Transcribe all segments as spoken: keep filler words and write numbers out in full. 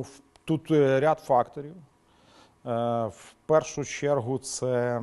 тут ряд факторів. В першу чергу це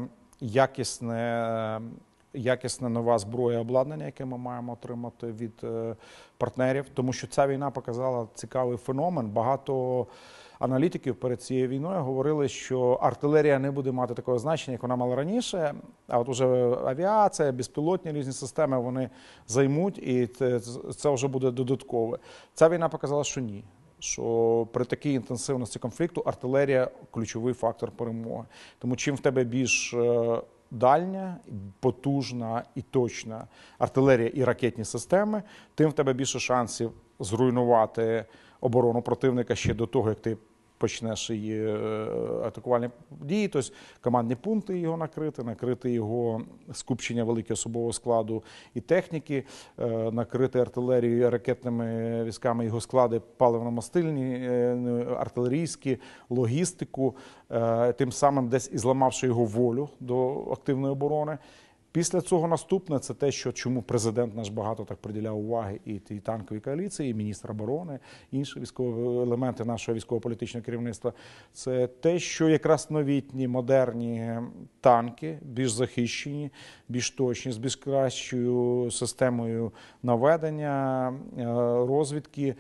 якісне, якісна нова зброя, обладнання, яке ми маємо отримати від партнерів. Тому що ця війна показала цікавий феномен. Багато аналітиків перед цією війною говорили, що артилерія не буде мати такого значення, як вона мала раніше, а от уже авіація, безпілотні різні системи вони займуть, і це, це вже буде додаткове. Ця війна показала, що ні. Що при такій інтенсивності конфлікту артилерія – ключовий фактор перемоги. Тому чим в тебе більш дальня, потужна і точна артилерія і ракетні системи, тим в тебе більше шансів зруйнувати оборону противника ще до того, як ти почнеш її атакувальні дії, тобто командні пункти його накрити, накрити його скупчення великого особового складу і техніки, накрити артилерію ракетними військами його склади паливно-мастильні, артилерійські, логістику, тим самим десь і зламавши його волю до активної оборони. Після цього наступне – це те, що чому президент наш багато так приділяв уваги і тій танковій коаліції, і міністр оборони, інші військові елементи нашого військово-політичного керівництва. Це те, що якраз новітні, модерні танки, більш захищені, більш точні, з більш кращою системою наведення, розвідки.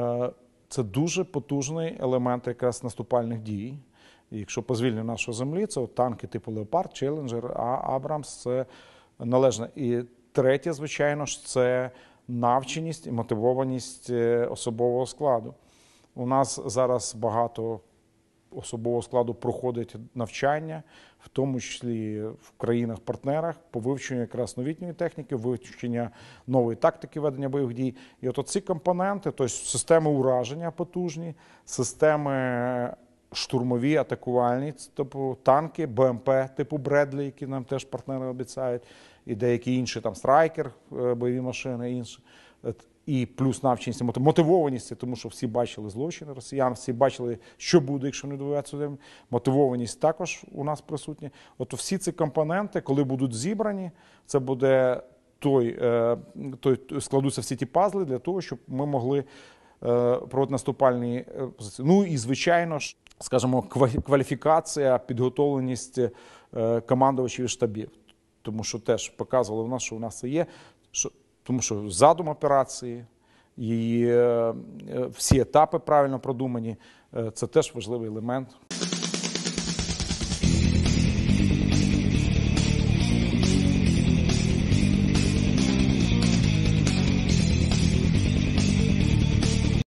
Це дуже потужний елемент якраз наступальних дій. І якщо по звільненню нашої землі, це от танки типу «Леопард», «Челленджер», «Абрамс» – це належне. І третє, звичайно ж, це навченість і мотивованість особового складу. У нас зараз багато особового складу проходить навчання, в тому числі в країнах-партнерах, по вивченню якраз новітньої техніки, вивчення нової тактики ведення бойових дій. І от ці компоненти, тобто системи ураження потужні, системи штурмові, атакувальні, типу танки, БМП типу Бредлі, які нам теж партнери обіцяють, і деякі інші, там Страйкер, бойові машини, інші. І плюс навченість, мотивованість, тому що всі бачили злочини росіян, всі бачили, що буде, якщо не доведеться. Мотивованість також у нас присутня. От всі ці компоненти, коли будуть зібрані, це буде той, той складуться всі ті пазли для того, щоб ми могли проводити наступальні позиції. Ну і, звичайно ж, скажімо, кваліфікація, підготовленість командувачів і штабів. Тому що теж показували в нас, що у нас це є. Що, тому що задум операції, її всі етапи правильно продумані, це теж важливий елемент.